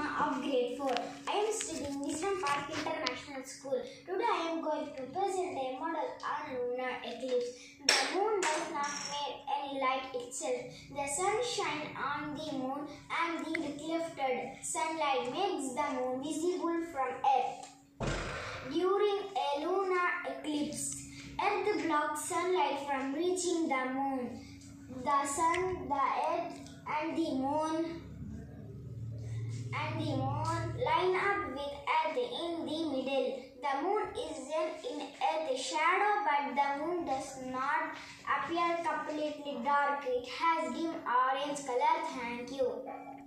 Sharma of grade 4. I am studying Wisdom Park International School. Today I am going to present a model on lunar eclipse. The moon does not make any light itself. The sun shines on the moon and the reflected sunlight makes the moon visible from Earth. During a lunar eclipse, Earth blocks sunlight from reaching the moon. The sun, the earth and the moon line up with Earth in the middle. The moon is then in Earth's shadow, but the moon does not appear completely dark. It has dim orange color. Thank you.